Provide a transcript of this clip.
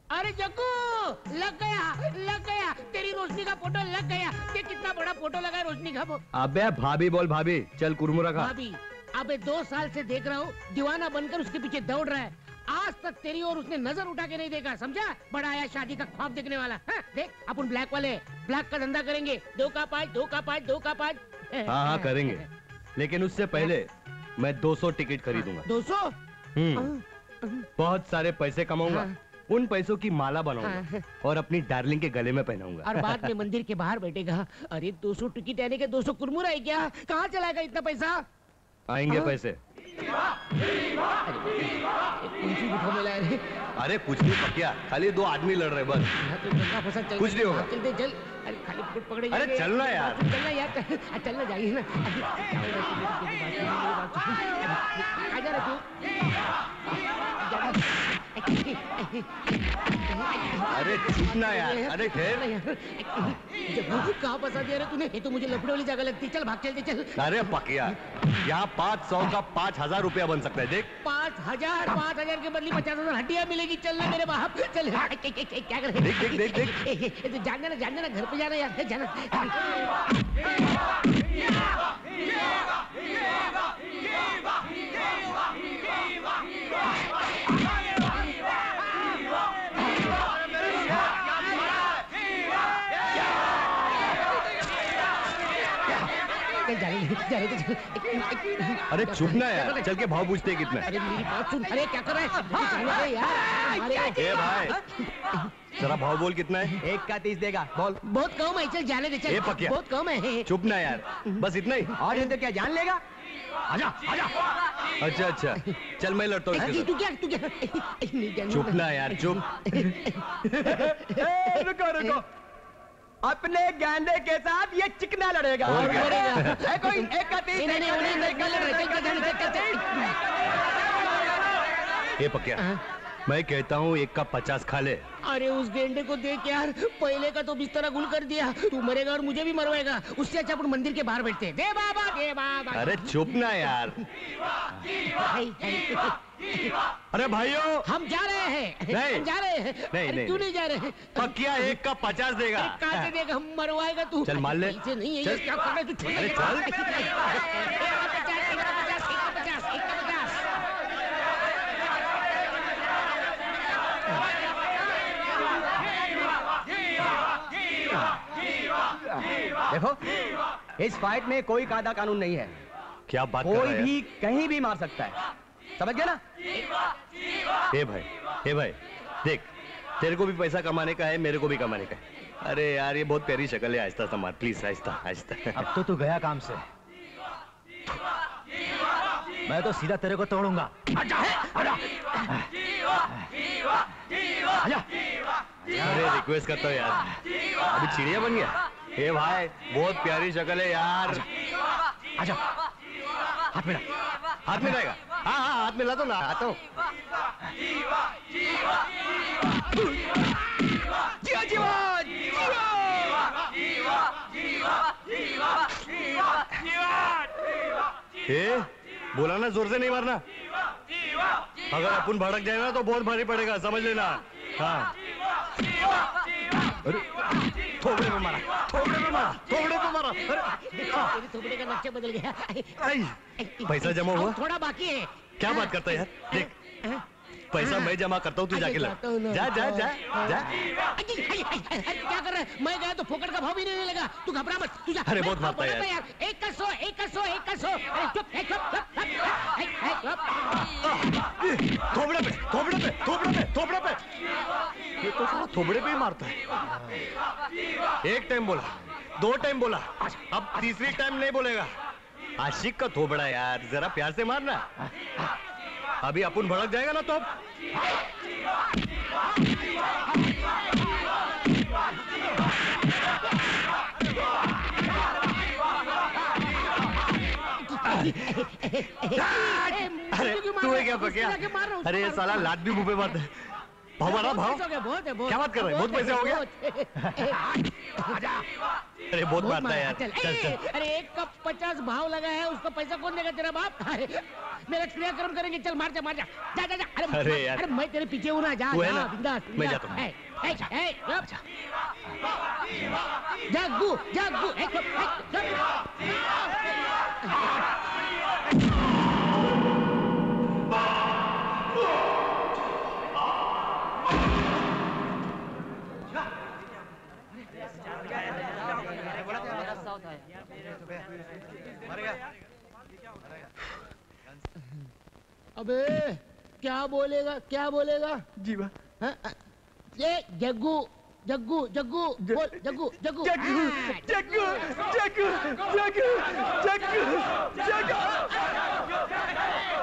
अरे जग्गू, लग गया तेरी रोशनी का फोटो लग गया। ये कितना बड़ा फोटो लगा है रोशनी का वो। अबे भाभी बोल भाभी, चल कुरमुरा खा। भाभी, अबे 2 साल से देख रहा हूँ दीवाना बनकर उसके पीछे दौड़ रहा है। आज तक तेरी और उसने नजर उठा के नहीं देखा, समझा? बड़ा आया शादी का ख्वाब देखने वाला। हाँ, देख अपन ब्लैक का धंधा करेंगे। 2 का 5। हाँ करेंगे, लेकिन उससे पहले मैं 200 टिकट खरीदूंगा। 200? बहुत सारे पैसे कमाऊंगा। उन पैसों की माला बनाऊंगा और अपनी डार्लिंग के गले में पहनाऊंगा। और बाद में मंदिर के बाहर बैठेगा। अरे 200 टिकट यानी कि 200 कुरमुरा है क्या? कहाँ चलाएगा इतना पैसा? आएंगे पैसे। अरे कुछ नहीं पकिया, खाली 2 आदमी लड़ रहे बस। कुछ नहीं होगा। चल। अरे खाली पकड़े। अरे चलना यार। चलना जाइए ना। आ जा रहा अरे चुप ना यार। अरे खैर जग्गू, कहाँ फंसा दिया रे तूने? ये तो मुझे लफड़े वाली जगह लगती। चल भाग, चल। अरे पकिया, यहाँ 500 का 5000 रुपया बन सकता है। देख 5,000 के बदले 50,000 हड्डियाँ मिलेगी। चलना मेरे बाप, चल। क्या कर? देख। जानना घर पे जाना यार, जाना। अरे चुप ना यार, चल के भाव पूछते कितना। अरे मेरी बात सुन। अरे क्या कर रहा है यार? ए भाई, जरा भाव बोल कितना है? 1 का 30 देगा। बोल। बहुत कम है, चल जाने दे। चल पकिया, बहुत कम है। चुप ना यार, बस इतना ही। और तो क्या जान लेगा? आजा। अच्छा, चल मैं लड़ता हूँ। तू क्या? चुप ना यार, चुप। रुको। अपने गांडे के साथ ये चिकना लड़ेगा। कोई 1 का 30। ये पकिया, मैं कहता हूँ 1 का 50 खा ले। अरे उस गेंडे को देख यार, पहले का तो बिस्तरा गुल कर दिया। तू मरेगा और मुझे भी मरवाएगा। उससे अच्छा अपन मंदिर के बाहर बैठते हैं। दे बाबा। अरे चुप ना यार। अरे भाइयों, हम जा रहे हैं। नहीं। क्यों नहीं जा रहे? पकिया 1 का 50 देगा। कहाँ देगा? मरवाएगा तू। चल मान ले। नहीं है, क्या कर रहा है तू? अरे चल। देखो, इस फाइट में कोई कायदा कानून नहीं है। क्या बात कर रहा है? कोई भी कहीं भी मार सकता है, समझ गया ना? हे भाई, देख, तेरे को भी पैसा कमाने का है, मेरे को भी कमाने का है। अरे यार, ये बहुत प्यारी शक्ल है। आहिस्ता सा मार प्लीज, आहिस्ता। अब तो तू गया काम से। मैं तो सीधा तेरे को तोड़ूंगा। अरे रिक्वेस्ट करता हूँ यार, अभी चिड़िया बन गया। हे भाई, बहुत प्यारी शक्ल है यार। आजा, हाथ मिला। हाथ मिलाएगा? हाँ, हाथ मिला तो ना। आता हूँ। बोला ना, जोर से नहीं मारना। अगर अपन भड़क जाए ना तो बहुत भारी पड़ेगा, समझ लेना। हाँ। अरे थोबड़े पे मारा। तेरे थोबड़े का नक्शा बदल गया। पैसा जमा हुआ? थोड़ा बाकी है। क्या बात करता है यार? देख, पैसा मैं जमा करता हूँ, तू जाके ला। जा। क्या कर रहा है? मैं गया तो फोकट का भाव भी नहीं लगा। तू घबरा मत, तू जा। अरे बहुत मारता है यार। 1 का 100। थोबड़े पे। ये तो सारा थोबड़े पे ही मारता है। 1 टाइम बोला, 2 टाइम बोला, अब तीसरी टाइम नहीं बोलेगा। आशिक का थोबड़ा यार, जरा प्यार से मारना। अभी अपन भड़क जाएगा ना तो अरे तू है क्या पकिया? अरे ये साला लात भी मुंह पे मारता है। भाव बढ़ा भाव। बहुत है बहुत। क्या बात कर रहे हैं? बहुत पैसे हो गया। अरे बहुत मारता है यार। चल चल। अरे 1 कप 50 भाव लगा है, उसको पैसा कौन देगा तेरा बाप? मेरा क्रियाक्रम करेंगे, चल मार जा जा जा जा। अरे यार, अरे मैं तेरे पीछे हूँ ना, जा जा बिंदास। मैं जाता हूँ। जग्गू जग्गू अबे क्या बोलेगा जीवा ये जग्गू जग्गू जग्गू बोल जग्गू जग्गू जग्गू जग्गू जग्गू जग्गू जग्गू जग्गू